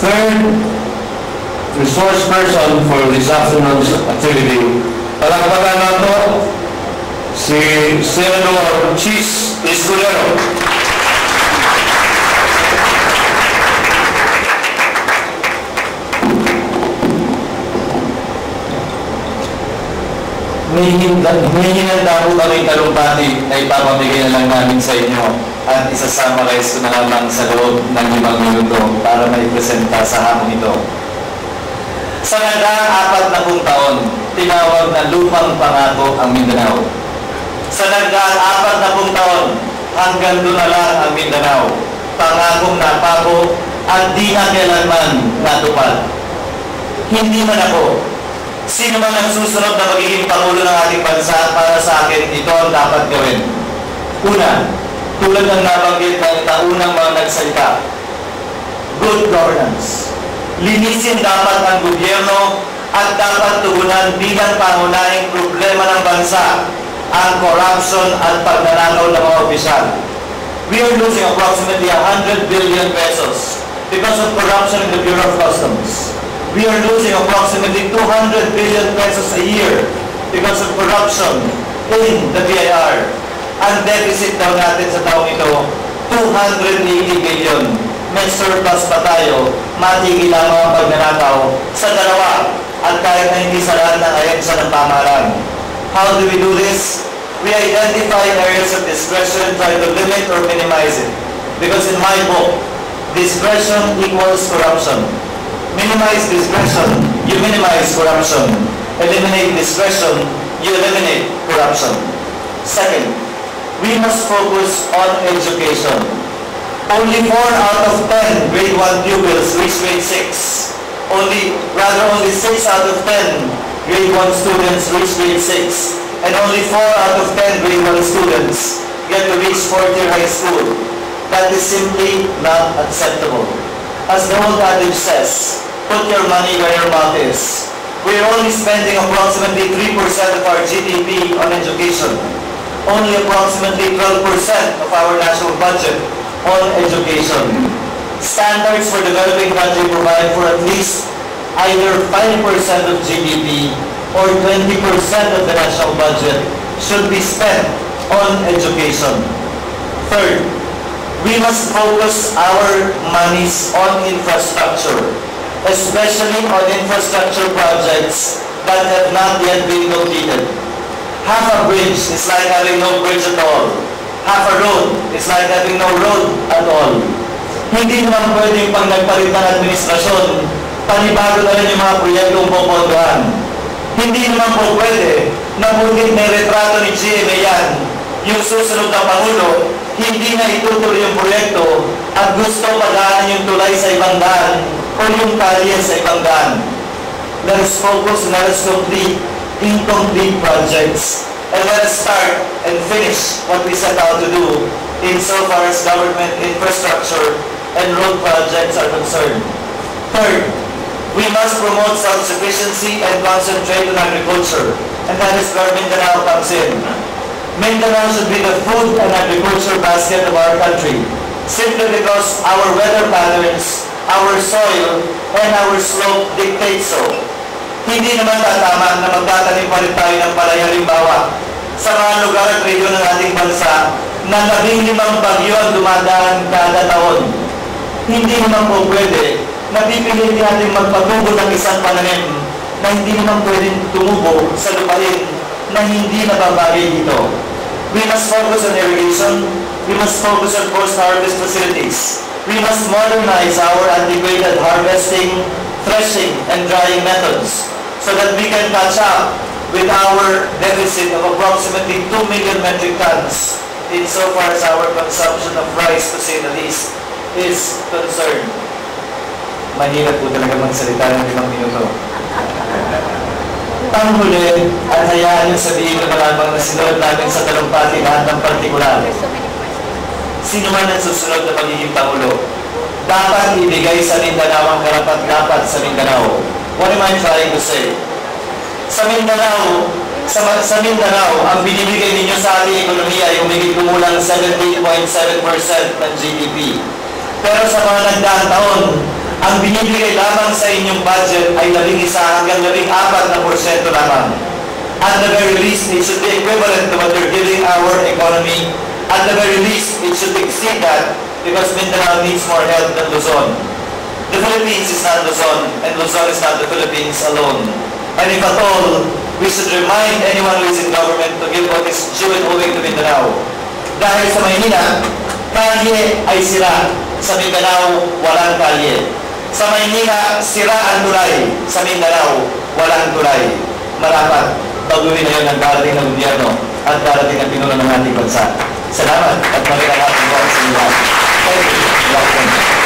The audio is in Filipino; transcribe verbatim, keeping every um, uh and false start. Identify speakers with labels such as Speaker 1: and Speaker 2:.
Speaker 1: Third resource person for this afternoon's activity, palakpakan nato si Senator Chiz Escudero. Hinihinanda po kami talumpati na ipapamigay na lang namin sa inyo at isasummarize ko na lamang sa loob ng limang minuto para maipresenta sa hapon ito. Sa nagdaang apat na pung taon, tinawag na lupang pangako ang Mindanao. Sa nagdaang apat na pung taon, hanggang doon na lang ang Mindanao, pangakong napako at di na kailanman natupad. Hindi man ako, sino man ang susunod na magiging Pangulo ng ating bansa, para sa akin, ito ang dapat gawin. Una, tulad ng nabanggit ng taunang mga nagsalita, good governance. Linisin dapat ang gobyerno at dapat tugunan bilang pangunahing problema ng bansa ang corruption at pagnanakaw ng mga opisyal. We are losing approximately one hundred billion pesos because of corruption in the Bureau of Customs. We are losing approximately two hundred billion pesos a year because of corruption in the B I R. Ang deficit daw natin sa taong ito, two hundred eighty billion. May surplus pa tayo, matigil lamang ang pagnanakaw sa dalawa at kahit na hindi sa lahat ng ahensya ng pamahalaan. How do we do this? We identify areas of discretion and try to limit or minimize it. Because in my book, discretion equals corruption. Minimize discretion, you minimize corruption. Eliminate discretion, you eliminate corruption. Second, we must focus on education. Only four out of ten grade one pupils reach grade six. Only, rather only six out of ten grade one students reach grade six. And only four out of ten grade one students get to reach fourth year high school. That is simply not acceptable. As the old adage says, put your money where your mouth is. We are only spending approximately three percent of our G D P on education. Only approximately twelve percent of our national budget on education. Standards for developing country provide for at least either five percent of G D P or twenty percent of the national budget should be spent on education. Third, we must focus our monies on infrastructure, especially on infrastructure projects that have not yet been completed. Half a bridge is like having no bridge at all. Half a road is like having no road at all. Hindi naman pwedeng pag nagpalit ng administrasyon, panibago na rin yung mga proyektong pupuntuhan. Hindi naman po pwede na bulit may retrato ni G M A yan, yung susunod na Pangulo, hindi na itutuloy yung proyekto at gusto pagdaanan yung tulay sa ibang daan o yung kalye sa ibang daan. Let us focus and let us complete incomplete projects. And let us start and finish what we set out to do insofar as government infrastructure and road projects are concerned. Third, we must promote self-sufficiency and concentrate on agriculture. And that is where Mindanao comes in. Mindanao should be the food and agriculture basket of our country, simply because our weather patterns, our soil, and our slope dictate so. Hindi naman tatama na magtatanim pa rin tayo ng palay halimbawa sa mga lugar at region ng ating bansa na labing limang bagyo ang dumadaan kada taon. Hindi naman po pwede na pipilitin natin magpatubo ng isang pananim na hindi naman pwedeng tumubo sa lupain na hindi nababagay dito. We must focus on irrigation. We must focus on post-harvest facilities. We must modernize our antiquated harvesting, threshing, and drying methods so that we can catch up with our deficit of approximately two million metric tons insofar as our consumption of rice, to say the least, is concerned. Mahirap po talaga magsalita ng limang minuto. Panghuli at hayaan yung sabihin ko na lamang na sinulat namin sa talumpati lahat ng partikular. Sino man ang susunod na magiging Pangulo, dapat ibigay sa Mindanao ang karapat-dapat sa Mindanao. What am I trying to say? Sa Mindanao, sa, sa Mindanao, ang binibigay ninyo sa ating ekonomiya ay umigit kumulang seventeen point seven percent ng G D P. Pero sa mga nagdaang taon, ang binibigay lamang sa inyong budget ay labing isa hanggang labing apat na porsyento lamang. At the very least, it should be equivalent to what you're giving our economy. At the very least, it should exceed that because Mindanao needs more help than Luzon. The Philippines is not Luzon, and Luzon is not the Philippines alone. And if at all, we should remind anyone who is in government to give what is due and owing to Mindanao. Dahil sa Maynila, kalye ay sira. Sa Mindanao, walang kalye. Sa Maynila, sira ang tulay. Sa Mindanao, walang tulay. Marapat, baguhin na yun ang darating ng gobyerno at darating ang pinuno ng ating bansa. Salamat at magandang hapon po sa inyo. Thank you.